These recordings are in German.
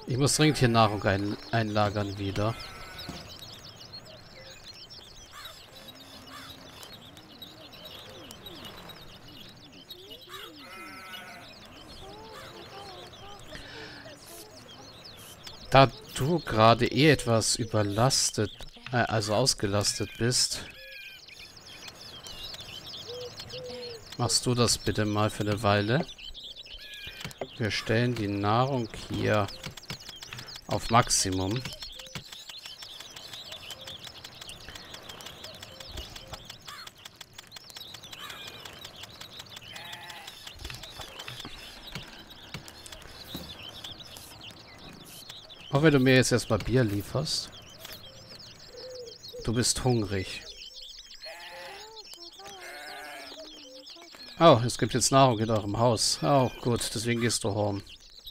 Ich muss dringend hier Nahrung einlagern wieder. Da du gerade etwas überlastet, also ausgelastet bist, machst du das bitte mal für eine Weile. Wir stellen die Nahrung hier auf Maximum. Auch wenn du mir jetzt erstmal Bier lieferst. Du bist hungrig. Oh, es gibt jetzt Nahrung in eurem Haus. Oh, gut, deswegen gehst du home.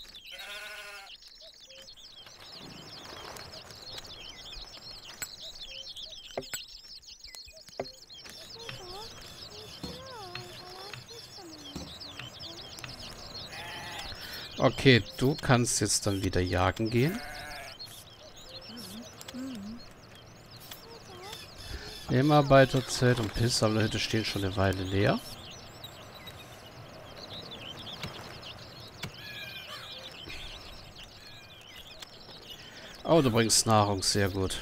Okay, du kannst jetzt dann wieder jagen gehen. Nebenarbeiterzelt und Pilzsammlerhütte stehen schon eine Weile leer. Oh, du bringst Nahrung, sehr gut.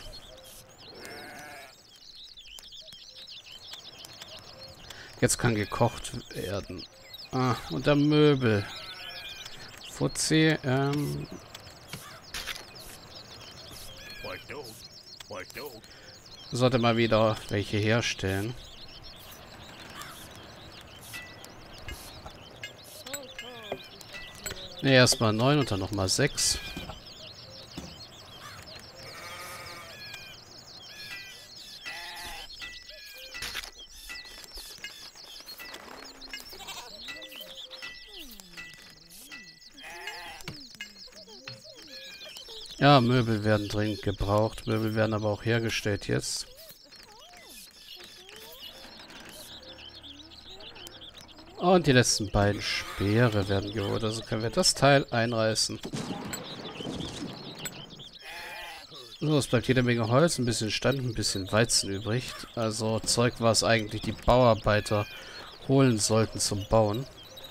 Jetzt kann gekocht werden. Ah, und der Möbel. Fuzzi, sollte mal wieder welche herstellen. Ne, erstmal 9 und dann nochmal 6. Ja, Möbel werden dringend gebraucht. Möbel werden aber auch hergestellt jetzt. Und die letzten beiden Speere werden geholt. Also können wir das Teil einreißen. So, es bleibt jede Menge Holz, ein bisschen Stand, ein bisschen Weizen übrig. Also Zeug, was eigentlich die Bauarbeiter holen sollten zum Bauen.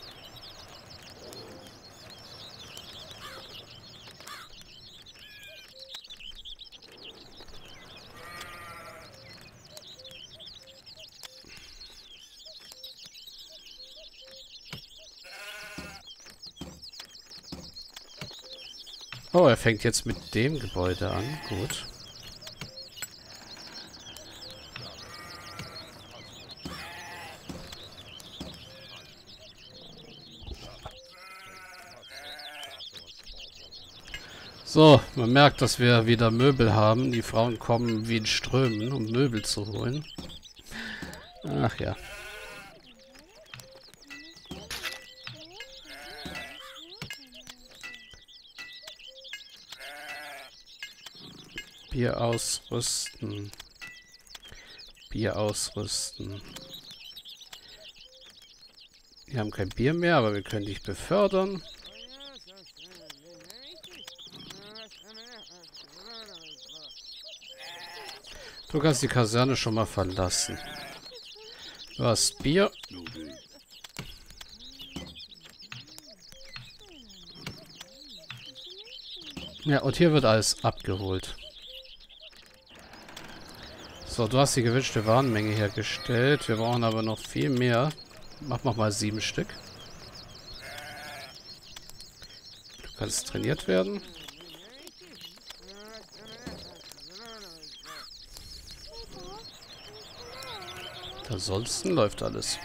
Oh, er fängt jetzt mit dem Gebäude an. Gut. So, man merkt, dass wir wieder Möbel haben. Die Frauen kommen wie in Strömen, um Möbel zu holen. Ach ja. Bier ausrüsten. Bier ausrüsten. Wir haben kein Bier mehr, aber wir können dich befördern. Du kannst die Kaserne schon mal verlassen. Du hast Bier. Ja, und hier wird alles abgeholt. So, du hast die gewünschte Warenmenge hergestellt. Wir brauchen aber noch viel mehr. Mach mal 7 Stück. Du kannst trainiert werden. Ansonsten läuft alles.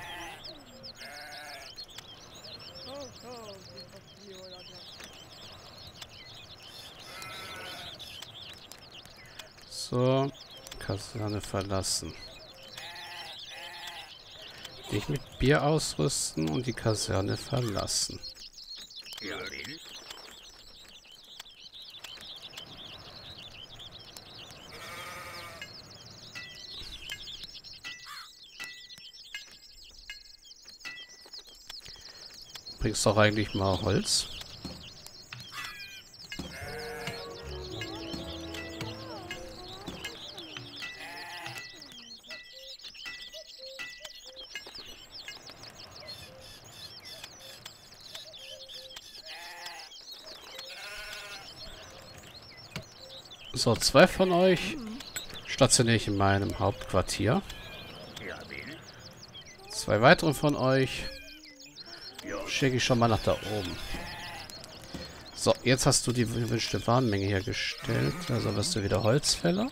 So, Kaserne verlassen. Dich mit Bier ausrüsten und die Kaserne verlassen. Bringst doch eigentlich mal Holz. So, 2 von euch stationiere ich in meinem Hauptquartier. 2 weitere von euch schicke ich schon mal nach da oben. So, jetzt hast du die gewünschte Warenmenge hergestellt. Also wirst du wieder Holzfäller.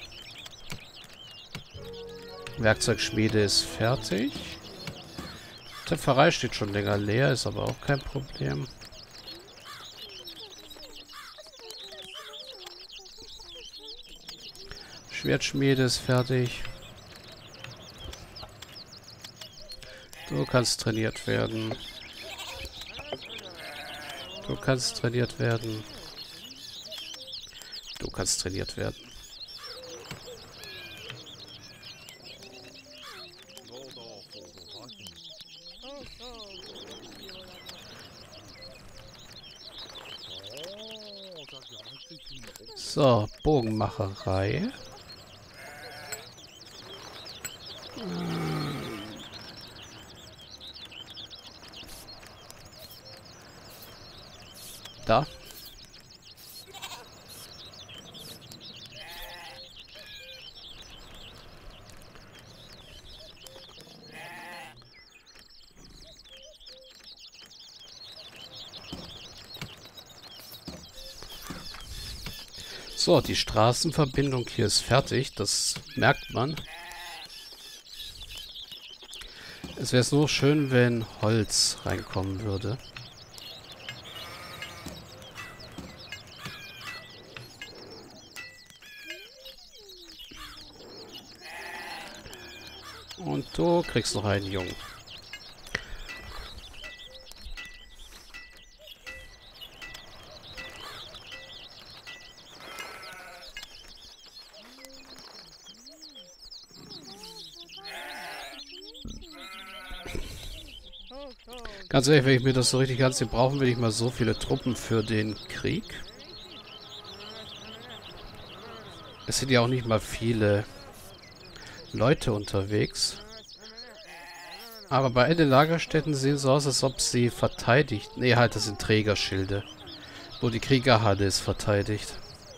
Werkzeugschmiede ist fertig. Töpferei steht schon länger leer, ist aber auch kein Problem. Schwertschmiede ist fertig. Du kannst trainiert werden. Du kannst trainiert werden. Du kannst trainiert werden. So, Bogenmacherei. Da. So, die Straßenverbindung hier ist fertig. Das merkt man. Es wäre so schön, wenn Holz reinkommen würde. Und du kriegst noch einen Jungen. Ganz ehrlich, wenn ich mir das so richtig ansehe, brauchen wir nicht mal so viele Truppen für den Krieg. Es sind ja auch nicht mal viele Leute unterwegs. Aber bei den Lagerstätten sehen so aus, als ob sie verteidigt. Nee, halt, das sind Trägerschilde. Wo die Kriegerhalle ist verteidigt.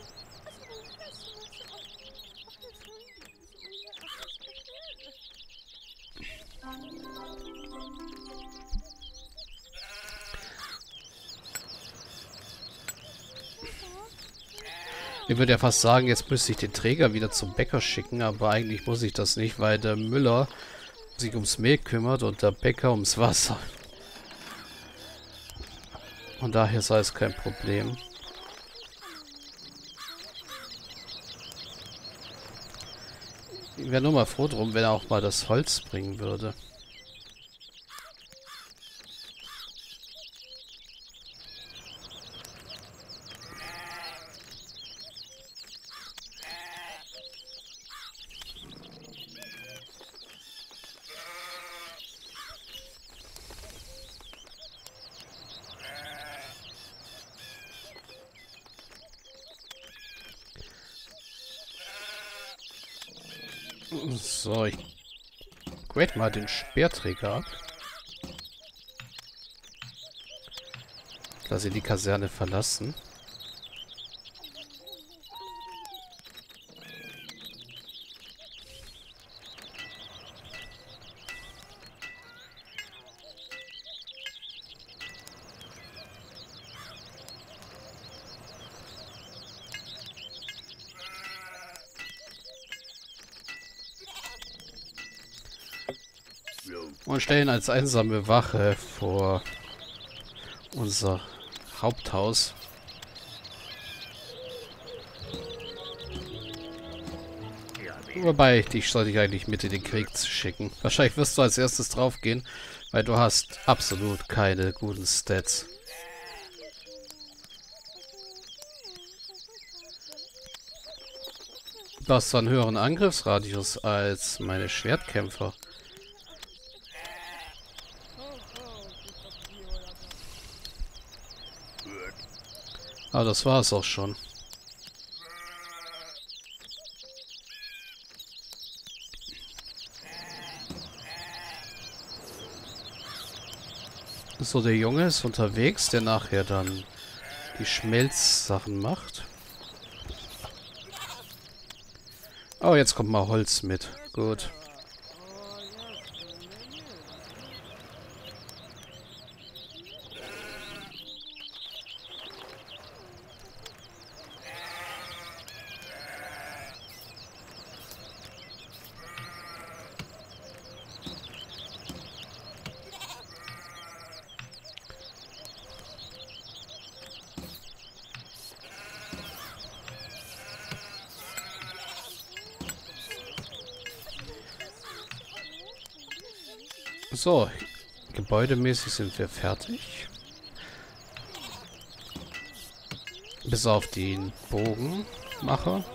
Ich würde ja fast sagen, jetzt müsste ich den Träger wieder zum Bäcker schicken, aber eigentlich muss ich das nicht, weil der Müller sich ums Mehl kümmert und der Bäcker ums Wasser. Und daher sei es kein Problem. Ich wäre nur mal froh drum, wenn er auch mal das Holz bringen würde. So, ich grade mal den Speerträger ab. Lass ihn die Kaserne verlassen. Und stellen als einsame Wache vor unser Haupthaus. Wobei, dich sollte ich eigentlich mit in den Krieg schicken. Wahrscheinlich wirst du als erstes draufgehen, weil du hast absolut keine guten Stats. Du hast zwar einen höheren Angriffsradius als meine Schwertkämpfer. Aber das war es auch schon. So, der Junge ist unterwegs, der nachher dann die Schmelzsachen macht. Oh, jetzt kommt mal Holz mit. Gut. So, gebäudemäßig sind wir fertig. Bis auf den Bogenmacher.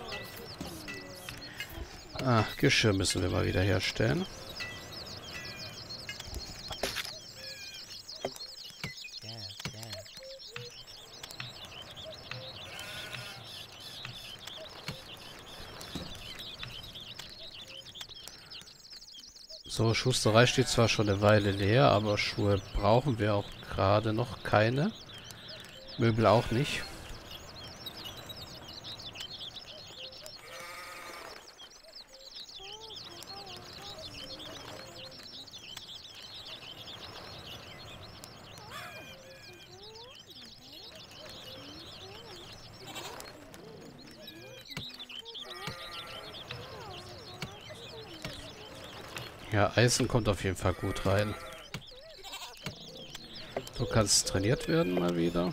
Ah, Geschirr müssen wir mal wieder herstellen. So, Schusterei steht zwar schon eine Weile leer, aber Schuhe brauchen wir auch gerade noch keine. Möbel auch nicht. Ja, Eisen kommt auf jeden Fall gut rein. Du kannst trainiert werden mal wieder.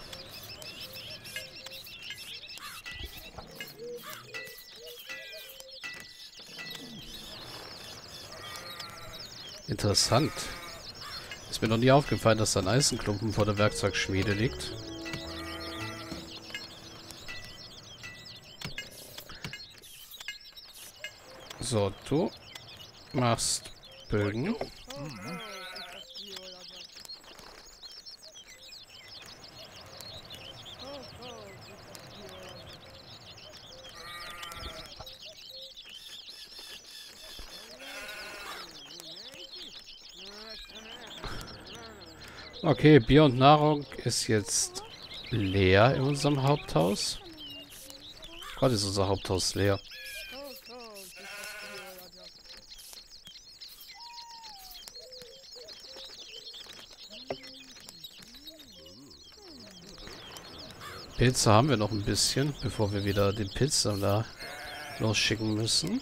Interessant. Ist mir noch nie aufgefallen, dass da ein Eisenklumpen vor der Werkzeugschmiede liegt. So, du machst Bögen. Okay, Bier und Nahrung ist jetzt leer in unserem Haupthaus. Gerade ist unser Haupthaus leer. Pilze haben wir noch ein bisschen, bevor wir wieder den Pilzsammler losschicken müssen.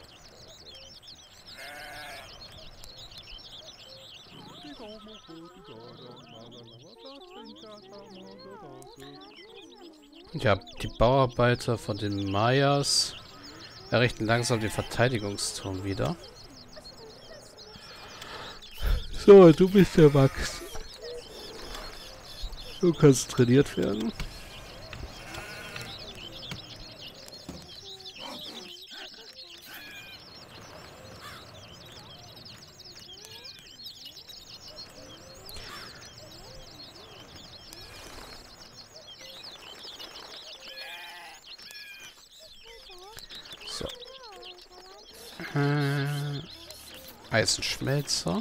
Ja, die Bauarbeiter von den Mayas errichten langsam den Verteidigungsturm wieder. So, du bist der Max. Du kannst trainiert werden. So. Eisenschmelzer.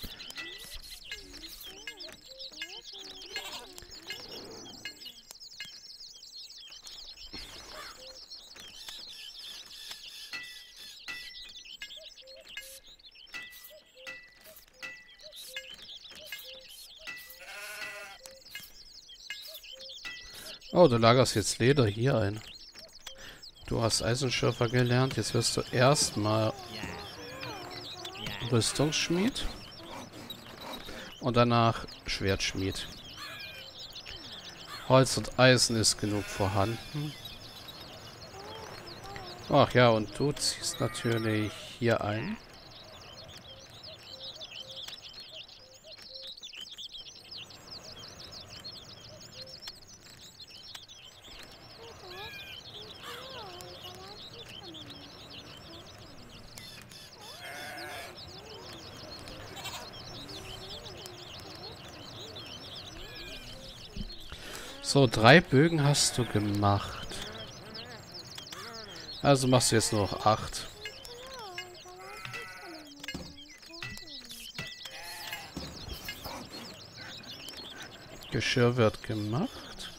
Oh, du lagerst jetzt Leder hier ein. Du hast Eisenschürfer gelernt. Jetzt wirst du erstmal Rüstungsschmied. Und danach Schwertschmied. Holz und Eisen ist genug vorhanden. Ach ja, und du ziehst natürlich hier ein. So, 3 Bögen hast du gemacht. Also machst du jetzt nur noch 8. Geschirr wird gemacht.